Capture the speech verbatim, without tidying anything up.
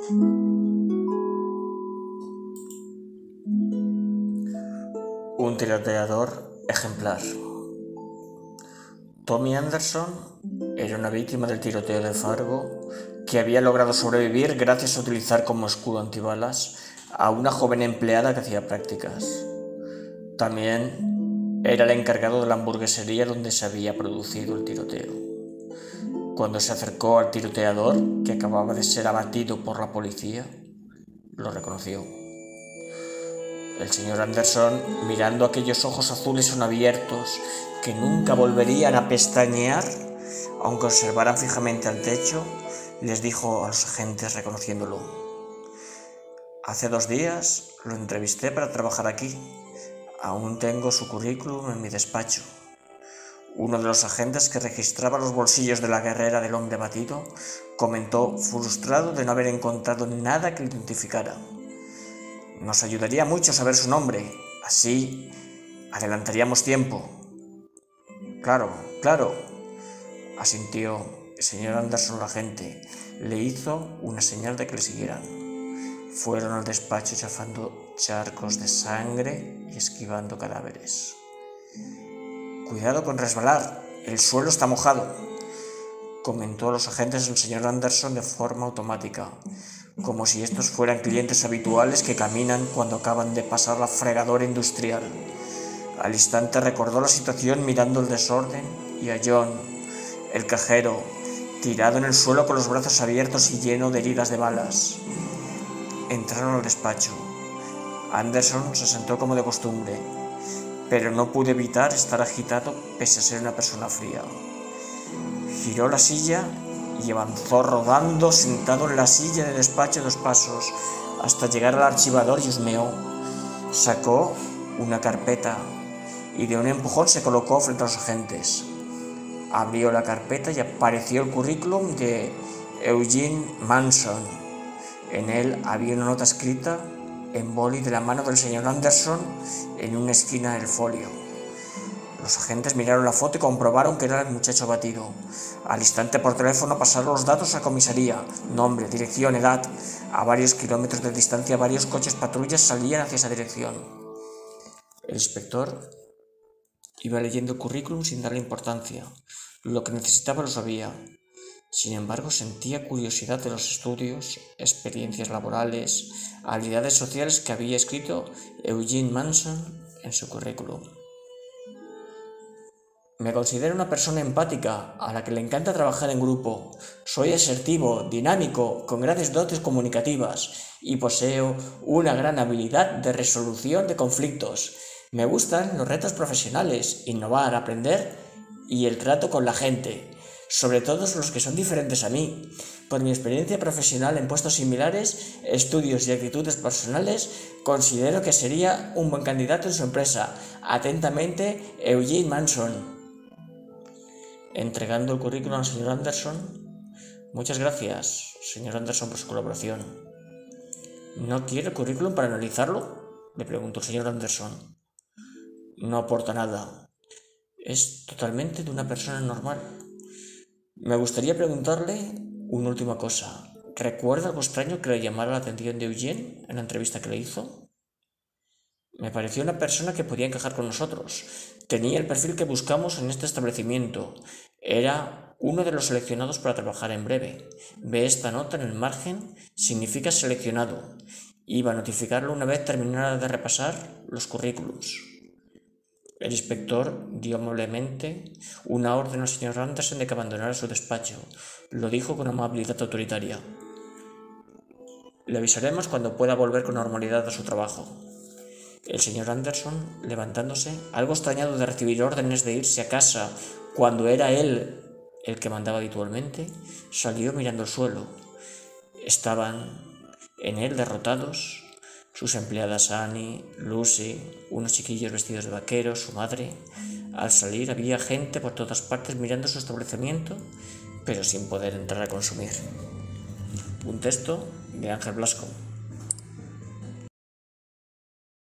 Un tiroteador ejemplar. Tommy Anderson era una víctima del tiroteo de Fargo que había logrado sobrevivir gracias a utilizar como escudo antibalas a una joven empleada que hacía prácticas. También era el encargado de la hamburguesería donde se había producido el tiroteo. Cuando se acercó al tiroteador, que acababa de ser abatido por la policía, lo reconoció. El señor Anderson, mirando aquellos ojos azules aún abiertos que nunca volverían a pestañear, aunque observaran fijamente al techo, les dijo a los agentes reconociéndolo: hace dos días lo entrevisté para trabajar aquí. Aún tengo su currículum en mi despacho. Uno de los agentes que registraba los bolsillos de la guerrera del hombre abatido comentó, frustrado de no haber encontrado nada que lo identificara: nos ayudaría mucho saber su nombre, así adelantaríamos tiempo. Claro, claro, asintió el señor Anderson. La agente le hizo una señal de que le siguieran. Fueron al despacho chafando charcos de sangre y esquivando cadáveres. Cuidado con resbalar, el suelo está mojado, comentó a los agentes el señor Anderson de forma automática, como si estos fueran clientes habituales que caminan cuando acaban de pasar la fregadora industrial. Al instante recordó la situación mirando el desorden y a John, el cajero, tirado en el suelo con los brazos abiertos y lleno de heridas de balas. Entraron al despacho. Anderson se sentó como de costumbre, pero no pudo evitar estar agitado pese a ser una persona fría. Giró la silla y avanzó rodando sentado en la silla de despacho dos pasos hasta llegar al archivador y husmeó. Sacó una carpeta y de un empujón se colocó frente a los agentes. Abrió la carpeta y apareció el currículum de Eugene Manson. En él había una nota escrita en boli de la mano del señor Anderson en una esquina del folio. Los agentes miraron la foto y comprobaron que era el muchacho abatido. Al instante por teléfono pasaron los datos a comisaría, nombre, dirección, edad. A varios kilómetros de distancia varios coches patrullas salían hacia esa dirección. El inspector iba leyendo el currículum sin darle importancia. Lo que necesitaba lo sabía. Sin embargo, sentía curiosidad de los estudios, experiencias laborales, habilidades sociales que había escrito Eugene Manson en su currículum. Me considero una persona empática, a la que le encanta trabajar en grupo. Soy asertivo, dinámico, con grandes dotes comunicativas y poseo una gran habilidad de resolución de conflictos. Me gustan los retos profesionales, innovar, aprender y el trato con la gente, sobre todo los que son diferentes a mí. Por mi experiencia profesional en puestos similares, estudios y actitudes personales, considero que sería un buen candidato en su empresa. Atentamente, Eugene Manson. Entregando el currículum al señor Anderson: muchas gracias, señor Anderson, por su colaboración. ¿No quiere el currículum para analizarlo?, le preguntó el señor Anderson. No aporta nada. Es totalmente de una persona normal. Me gustaría preguntarle una última cosa. ¿Recuerda algo extraño que le llamara la atención de Eugene en la entrevista que le hizo? Me pareció una persona que podía encajar con nosotros. Tenía el perfil que buscamos en este establecimiento. Era uno de los seleccionados para trabajar en breve. Ve esta nota en el margen, significa seleccionado. Iba a notificarlo una vez terminara de repasar los currículums. El inspector dio amablemente una orden al señor Anderson de que abandonara su despacho. Lo dijo con amabilidad autoritaria. Le avisaremos cuando pueda volver con normalidad a su trabajo. El señor Anderson, levantándose, algo extrañado de recibir órdenes de irse a casa cuando era él el que mandaba habitualmente, salió mirando el suelo. Estaban en él derrotados sus empleadas Annie, Lucy, unos chiquillos vestidos de vaqueros, su madre. Al salir había gente por todas partes mirando su establecimiento, pero sin poder entrar a consumir. Un texto de Ángel Blasco.